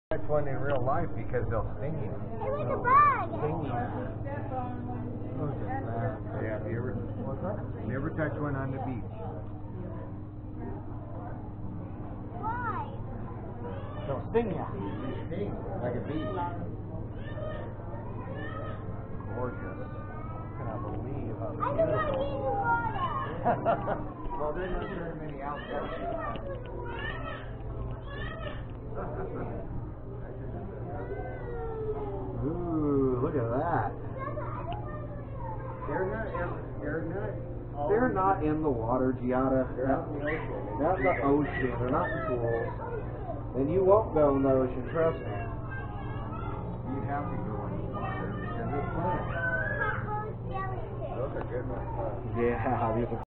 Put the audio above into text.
Catch one in real life because they'll sting you. It was a bug. Sting you. Yeah, you ever touch one on the beach? Why? They'll sting you. Sting like a bee. Gorgeous. I cannot believe how I don't want to get in the water. Well, there's not very many out there. Ooh, look at that. They're not in the water, Giada. They're out in the ocean. Not in the ocean. They're not in pools. Then you won't go in the ocean, trust me. You have to go in the water because it's fun. Jellyfish. Those are good ones. Yeah, these are